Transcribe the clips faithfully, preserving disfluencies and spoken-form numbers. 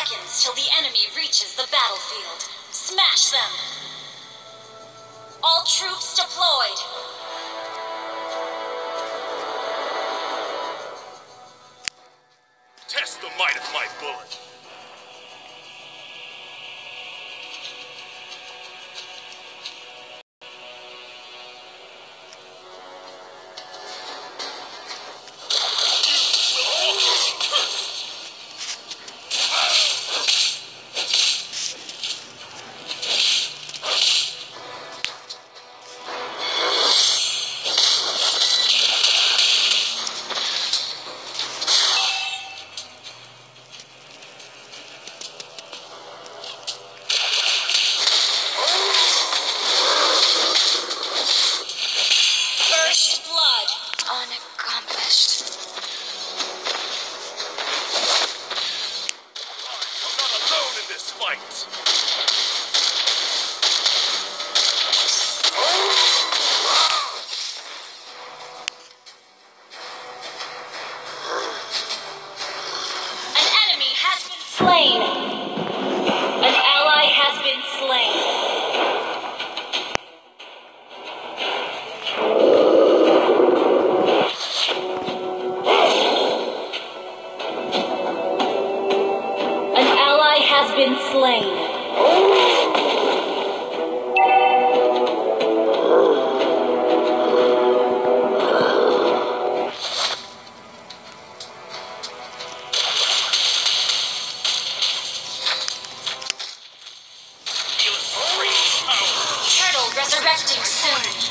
seconds till the enemy reaches the battlefield. Smash them! All troops deployed! Test the might of my bullet. Slain. An ally has been slain. An ally has been slain. Resurrecting soon.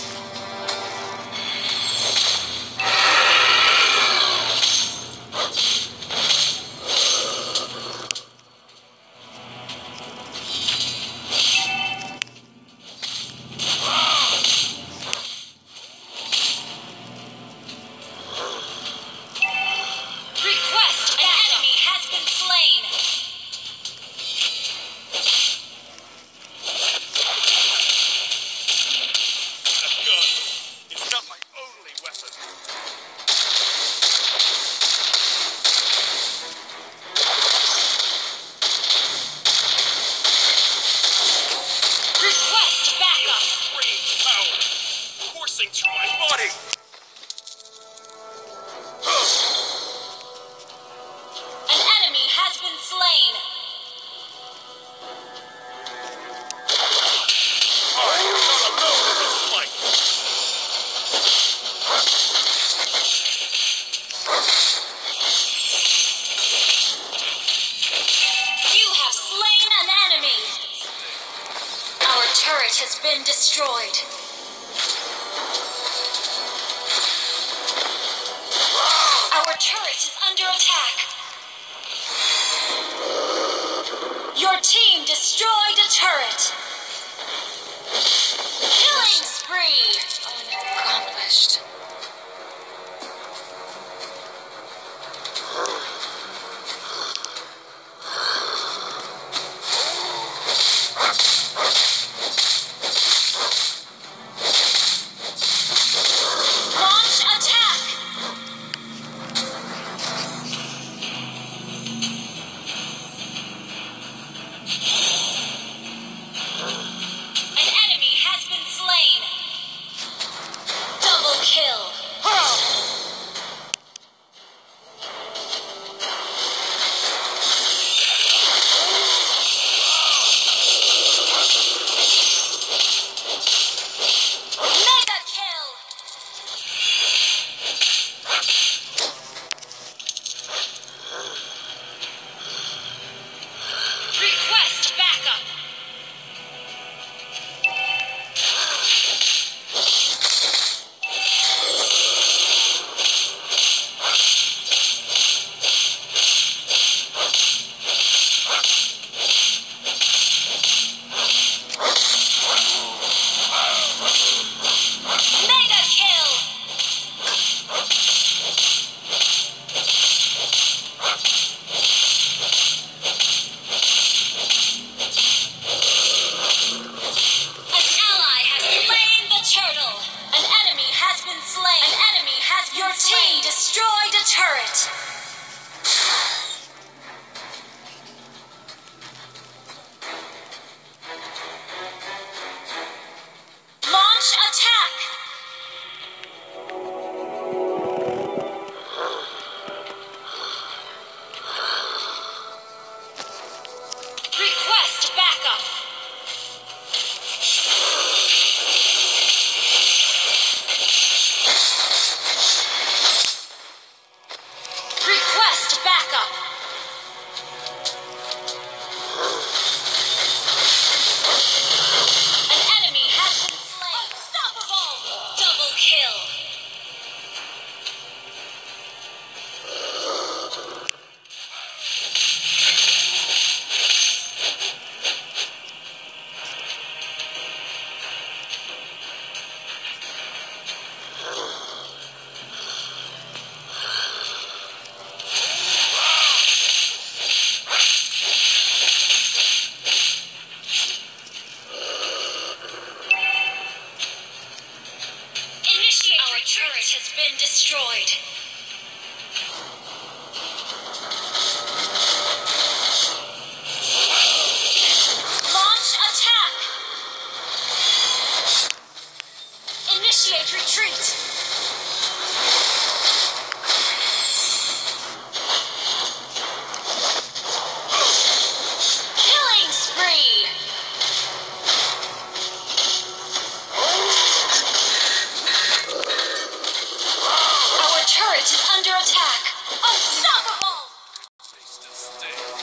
Request, an enemy has been slain. Through my body. An enemy has been slain. I am not alone in this fight. You have slain an enemy. Our turret has been destroyed. Our turret is under attack. Your team destroyed a turret. Killing spree. Unaccomplished.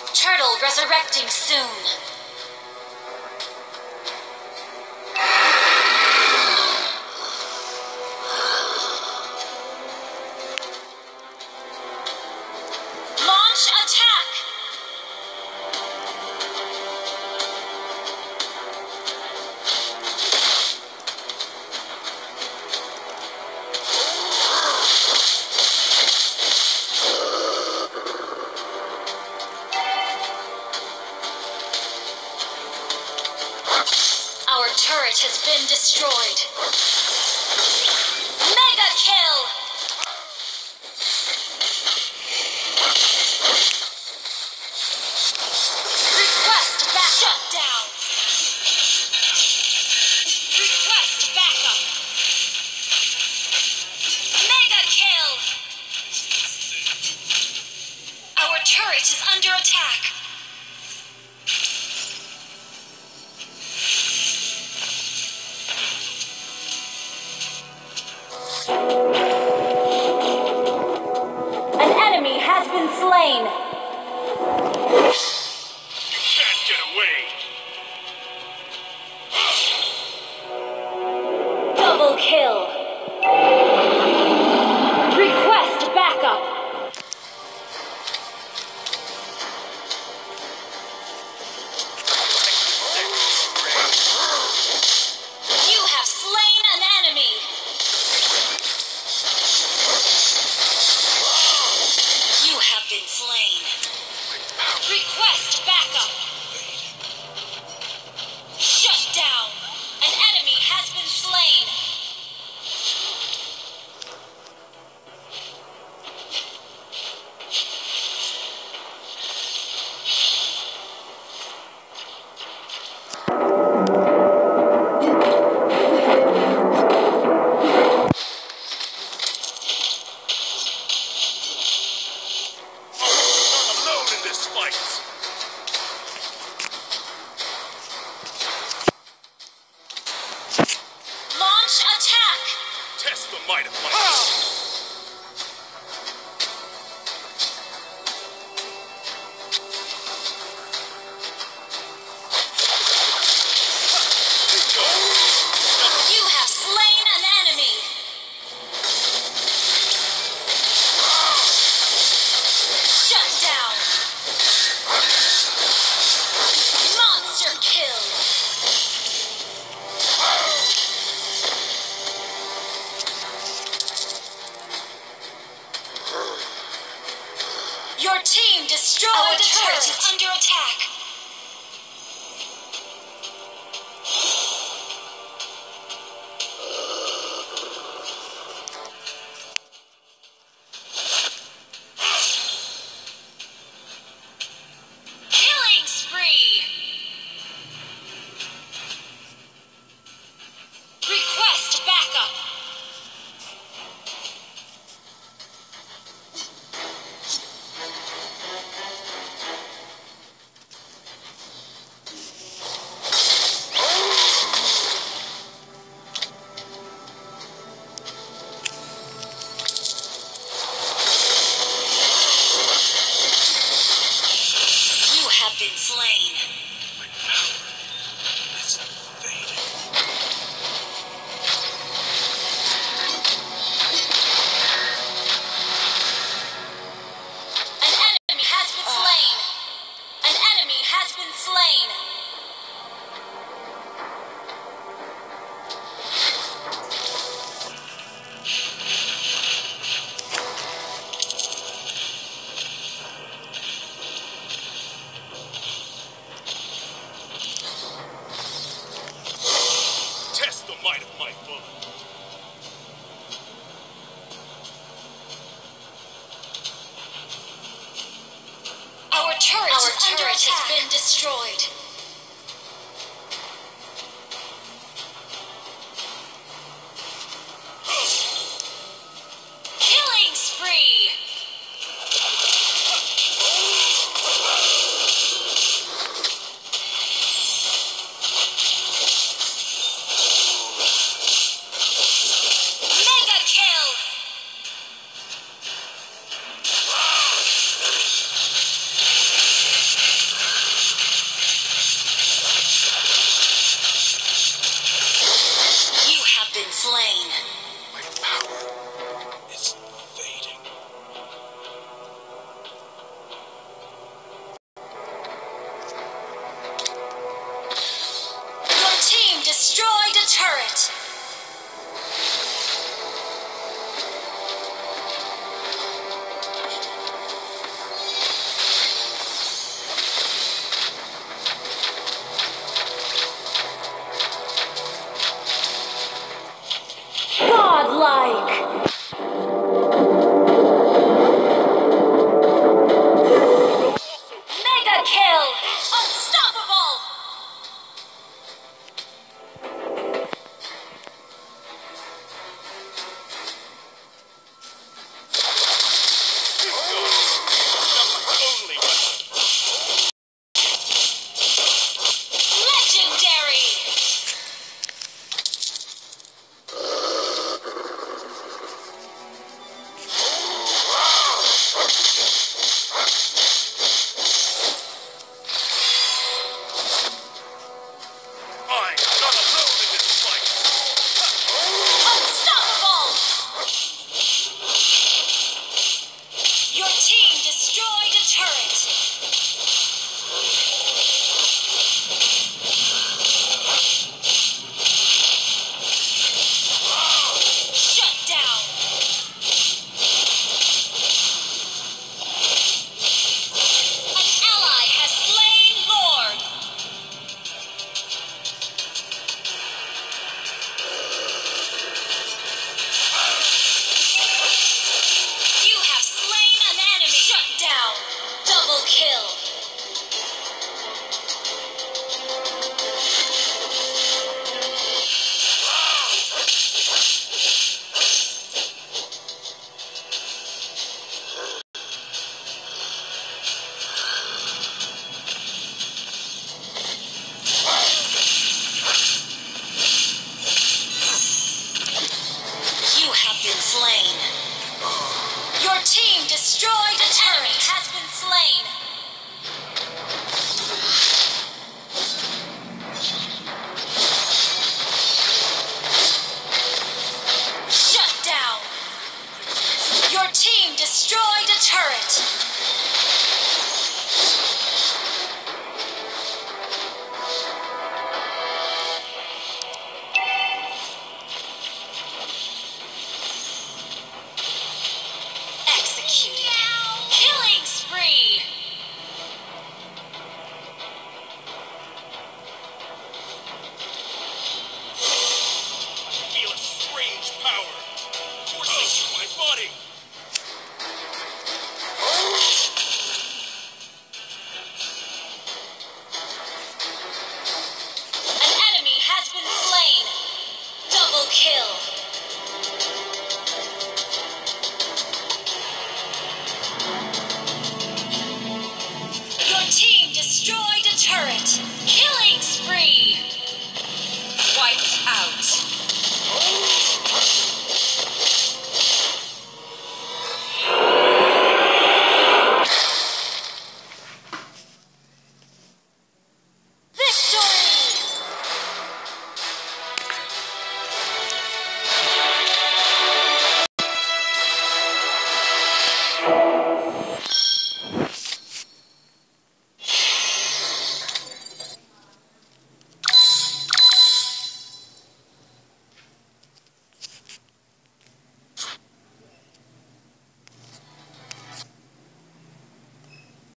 Turtle resurrecting soon. Launch attack! Our turret has been destroyed. Mega kill! Request back shut down. Request backup. Mega kill! Our turret is under attack. An enemy has been slain. You can't get away. Double kill. Request backup. You have slain an enemy. You have been slain. Request backup. Shut down. An enemy has been slain. Not alone in this fight. Launch attack. Test the might of my bullet. You have slain an enemy. Shut down. Monster kill. Your team destroyed Our a turret. turret is under attack. Killing spree. Request backup. You have been slain. My power is fading. An enemy has been slain. An enemy has been slain. Test the might of my bullet. Our turret, Our is under turret attack. has been destroyed.